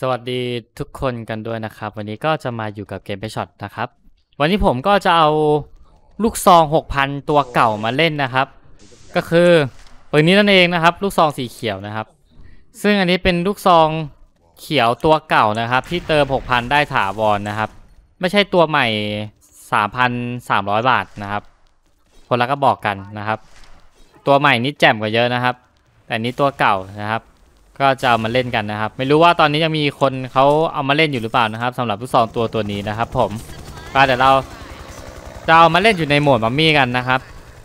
สวัสดีทุกคนกันด้วยนะครับวันนี้ก็จะมาอยู่กับเกมเพชช็อตนะครับวันนี้ผมก็จะเอาลูกซอง 6,000 ตัวเก่ามาเล่นนะครับก็คือปืนนี้นั่นเองนะครับลูกซองสีเขียวนะครับซึ่งอันนี้เป็นลูกซองเขียวตัวเก่านะครับที่เติม 6,000 ได้ถาวรนะครับไม่ใช่ตัวใหม่ 3,300 บาทนะครับคนละก็บอกกันนะครับตัวใหม่นี่แจ่มกว่าเยอะนะครับแต่นี้ตัวเก่านะครับก็จะเอามาเล่นกันนะครับไม่รู้ว่าตอนนี้ยังมีคนเขาเอามาเล่นอยู่หรือเปล่านะครับสำหรับลูกซองตัวนี้นะครับผมก็เดี๋ยวเราจะเอามาเล่นอยู่ในโหมดมัมมี่กันนะครับ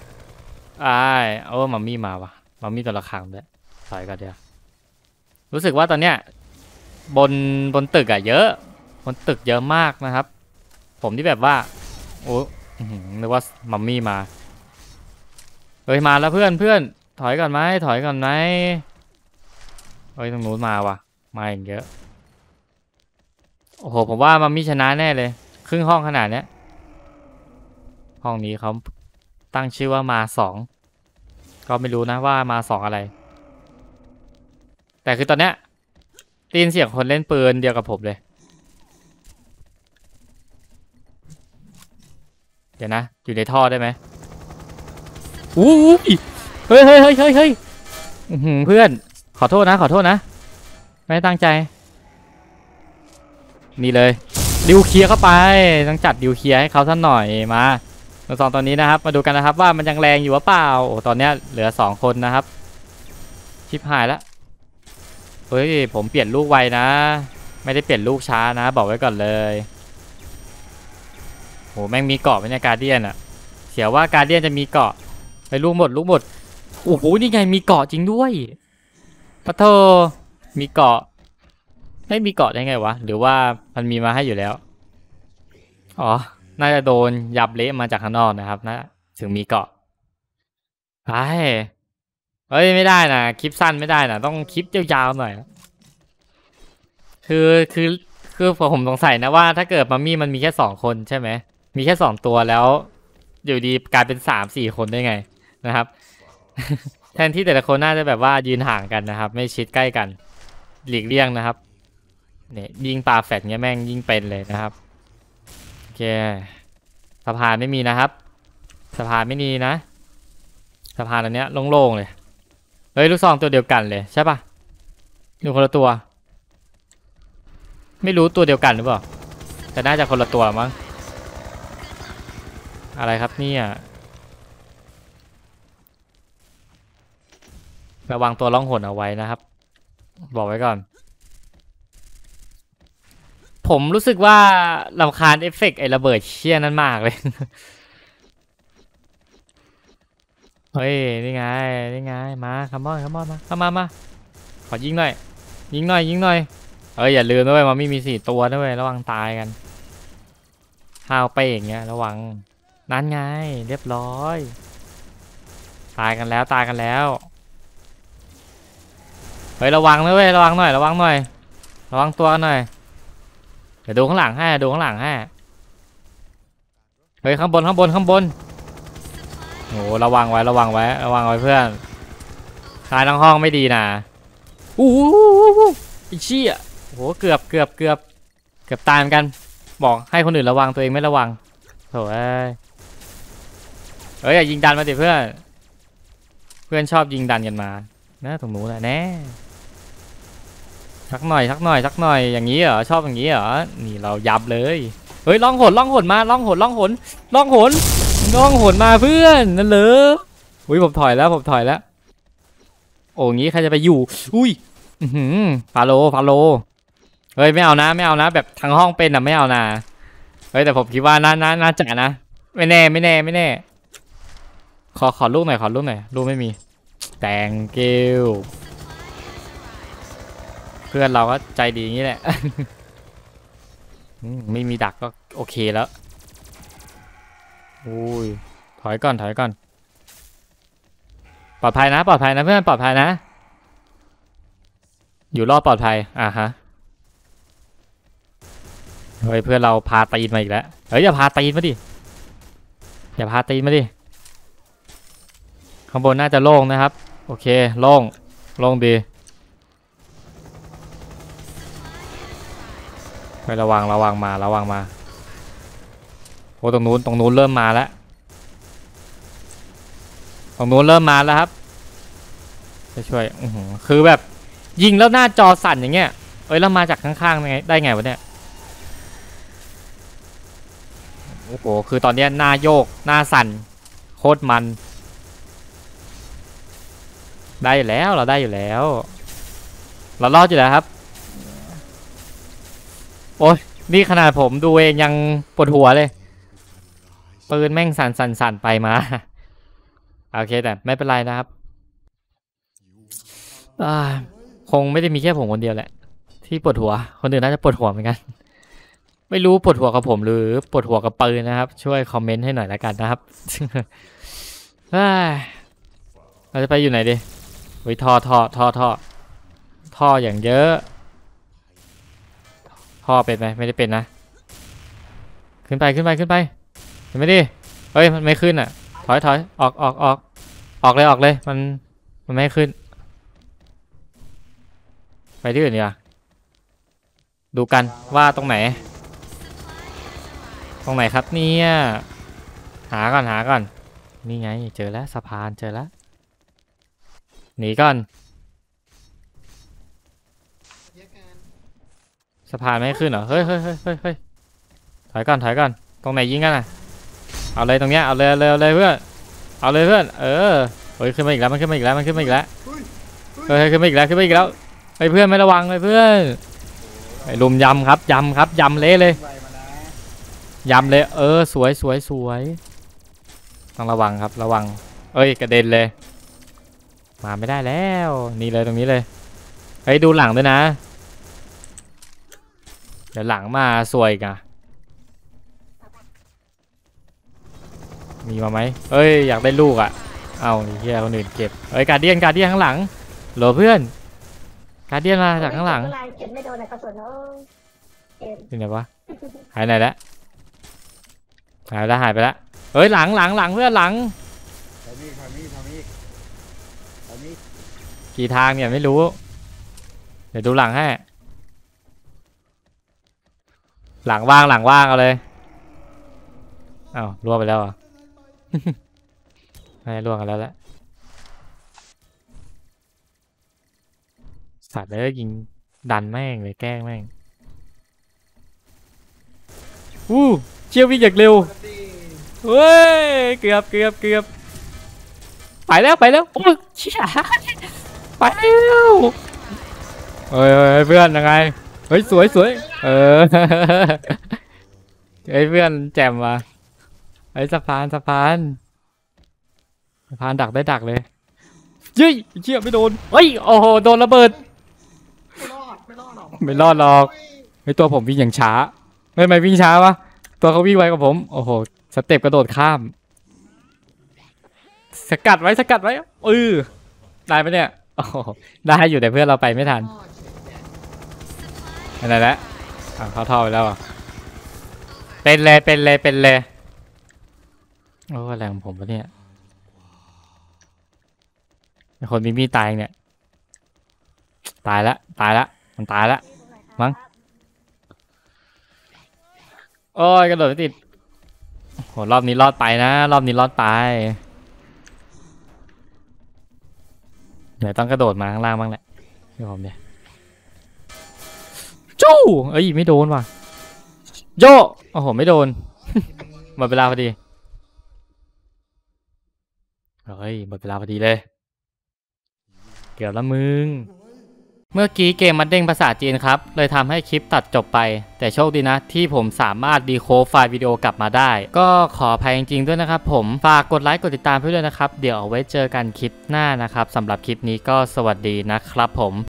มัมมี่มาวะมัมมี่ตัวละครั้งด้วยถอยก่อนเดี๋ยวรู้สึกว่าตอนเนี้ยบนตึกอะเยอะบนตึกเยอะมากนะครับผมที่แบบว่าโอ้นึกว่ามัมมี่มาเฮ้ยมาแล้วเพื่อนถอยก่อนไหมเฮ้ยตรงนู้นมาว่ะมาอย่างเยอะโอ้โหผมว่ามัมมี่ชนะแน่เลยครึ่งห้องขนาดเนี้ยห้องนี้เขาตั้งชื่อว่ามา2ก็ไม่รู้นะว่ามา2อะไรแต่คือตอนเนี้ยได้ยินเสียงคนเล่นปืนเดียวกับผมเลยเดี๋ยวนะอยู่ในท่อได้ไหมอู้เฮ้ยเพื่อนขอโทษนะไม่ตั้งใจนี่เลยดิวเคลียร์เข้าไปต้องจัดดิวเคลียร์ให้เขาสักหน่อยมาตัวสองตอนนี้นะครับมาดูกันนะครับว่ามันยังแรงอยู่หรือเปล่าโอ้ตอนนี้เหลือ2คนนะครับชิบหายแล้วเฮ้ยผมเปลี่ยนลูกไวนะไม่ได้เปลี่ยนลูกช้านะบอกไว้ก่อนเลยโหแม่งมีเกาะเป็นการเดียนอะเสียว่าการเดียนจะมีเกาะไปลูกหมดโอ้โหนี่ไงมีเกาะจริงด้วยปะโถมีเกาะไม่มีเกาะได้ไงวะหรือว่ามันมีมาให้อยู่แล้วอ๋อน่าจะโดนยับเละมาจากข้างนอกนะครับนะถึงมีเกาะไปเฮ้ยไม่ได้นะคลิปสั้นไม่ได้นะต้องคลิปยาวๆหน่อยคือคือคือผมสงสัยนะว่าถ้าเกิดมัมมี่มันมีแค่2 คนใช่ไหมมีแค่2 ตัวแล้วอยู่ดีกลายเป็น3-4 คนได้ไงนะครับแทนที่แต่ละคนน่าจะแบบว่ายืนห่างกันนะครับไม่ชิดใกล้กันหลีกเลี่ยงนะครับเนี่ยยิงปลาแฟดเงี้ยแม่งยิงเป็นเลยนะครับโอเคสะพานไม่มีนะครับสะพานไม่มีนะสะพานอันเนี้ยโล่งๆเลยเฮ้ยลูกซองตัวเดียวกันเลยใช่ปะดูคนละตัวไม่รู้ตัวเดียวกันหรือเปล่าแต่น่าจะคนละตัวมั้งอะไรครับเนี่ยระวังตัวล่องหนเอาไว้นะครับบอกไว้ก่อนผมรู้สึกว่ารำคาญเอฟเฟกต์ไอ้ระเบิดเชี่ยนั้นมากเลยเฮ้ยนี่ไงมาคัมมอนมาเข้ามาขอยิงหน่อยเอ้ยอย่าลืมด้วยมันไม่มี4 ตัวด้วยระวังตายกันห้าวไปอย่างเงี้ยระวังนั่นไงเรียบร้อยตายกันแล้วเฮ้ยระวังนะเว้ยระวังหน่อยระวังตัวหน่อยเดี๋ยวดูข้างหลังให้เฮ้ยข้างบนโอ้ระวังไว้เพื่อนตายทั้งห้องไม่ดีนะอู้ไอ้เชี่ยโหเกือบตายเหมือนกันบอกให้คนอื่นระวังตัวเองไม่ระวังโถ่เอ้ยอย่ายิงดันมาดิเพื่อนชอบยิงดันกันมานะตรงนู้นแน่สักหน่อยอย่างนี้เหรอชอบอย่างนี้เหรอนี่เรายับเลยเฮ้ยล่องหนมาล่องหนมาเพื่อนนั่นเลยอุ้ยผมถอยแล้วโอ้งี้ใครจะไปอยู่อุ้ยฟาโลเฮ้ยไม่เอานะแบบทั้งห้องเป็นอ่ะไม่เอานะเฮ้ยแต่ผมคิดว่าน่าจะนะไม่แน่ขอลูกหน่อยลูกไม่มีแตงเกลเพื่อนเราก็ใจดีอย่างนี้แหละไม่มีดักก็โอเคแล้วอุ้ยถอยก่อนปลอดภัยนะเพื่อนปลอดภัยนะอยู่รอดปลอดภัยฮะเฮ้ยเพื่อนเราพาตีนมาอีกแล้วเฮ้ยอย่าพาตีนมาดิข้างบนน่าจะโล่งนะครับโอเคโล่งดีไประวังมาโอ้ตรงนู้นเริ่มมาแล้วครับจะช่วยคือแบบยิงแล้วหน้าจอสั่นอย่างเงี้ยแล้วมาจากข้างๆได้ไงวะเนี่ยโอ้โหคือตอนนี้หน้าโยกหน้าสั่นโคตรมันได้อยู่แล้วเราได้อยู่แล้วเรารอดอยู่แล้วครับโอ้ยนี่ขนาดผมดูเองยังปวดหัวเลยปืนแม่งสั่นไปมาโอเคแต่ไม่เป็นไรนะครับคงไม่ได้มีแค่ผมคนเดียวแหละที่ปวดหัวคนอื่นน่าจะปวดหัวเหมือนกันไม่รู้ปวดหัวกับผมหรือปวดหัวกับปืนนะครับช่วยคอมเมนต์ให้หน่อยละกันนะครับเราจะไปอยู่ไหนดีท่ออย่างเยอะท่อเป็นไหมไม่ได้เป็นนะขึ้นไปเห็นไหมดิเฮ้ยมันไม่ขึ้นอ่ะถอยออกเลยมันไม่ขึ้นไปที่อื่นดีกว่าดูกันว่าตรงไหนครับเนี่ยหาก่อนนี่ไงเจอแล้วสะพานเจอแล้วหนีก่อนสะพานไม่ขึ้นเหรอเฮ้ยถอยก่อนตรงไหนยิงกันอ่ะเอาเลยตรงเนี้ยเอาเลยเพื่อนเฮ้ยขึ้นมาอีกแล้วมันขึ้นมาอีกแล้วเฮ้ยขึ้นมาอีกแล้วเฮ้ยเพื่อนไม่ระวังเลยเพื่อนไอ้ลุมยำครับยำเละเลยยำเลยสวยต้องระวังครับระวังกระเด็นเลยมาไม่ได้แล้วนี่เลยตรงนี้เลยเฮ้ยดูหลังด้วยนะเดี๋ยวหลังมาสวยกันมีมาไหมอยากได้ลูกอ่ะเอาเฮียคนอื่นเก็บการเดียนข้างหลังโหลเพื่อนการเดียนมาจากข้างหลังเก็บไม่โดนกระสุนที่ไหนวะหายไหนแล้วหายไปแล้วหลังเพื่อนหลังทางนี้กี่ทางเนี่ยไม่รู้เดี๋ยวดูหลังให้หลังว่างเอาเลยรั่วไปแล้วอ่ะไม่รั่วกันแล้วแหละสัตว์เลยยิงดันแม่งเลยแกล้งแม่งเชี่ยววิ่งอย่างเร็วเฮ้ยเกือบไปแล้วโอ้ยเชี่ยไปแล้วเพื่อนยังไงสวยเพื่อนแจ่มว่ะสะพานดักได้ดักเลยเชี่ยไม่โดนโอ้โหโดนระเบิดไม่รอดหรอกตัวผมวิ่งอย่างช้าไม่วิ่งช้าวะตัวเขาวิ่งไวกว่าผมโอ้โหสเต็ปกระโดดข้ามสกัดไว้ได้ไหมเนี่ยโอ้โหได้อยู่แต่เพื่อนเราไปไม่ทันอะไรแล้วเขาท่อไปแล้วอ่ะเป็นเลยโอ้แรงผมปะเนี่ยคนมีตายเนี่ยตายละมันตายละมั้งกระโดดไม่ติดโหรอบนี้รอดไปนะเดี๋ยวต้องกระโดดมาข้างล่างบ้างแหละเดี๋ยวผมเนี่ยจู้ไม่โดนว่ะโยโอ้โหไม่โดน หมดเวลาพอดีหมดเวลาพอดีเลยเกือบละมึงเมื่อกี้เกมมันเด้งภาษาจีนครับเลยทำให้คลิปตัดจบไปแต่โชคดีนะที่ผมสามารถดีโคดไฟล์วิดีโอกลับมาได้ก็ขออภัยจริงๆด้วยนะครับผมฝากกดไลค์กดติดตามเพื่อนด้วยนะครับเดี๋ยวเอาไว้เจอกันคลิปหน้านะครับสำหรับคลิปนี้ก็สวัสดีนะครับผม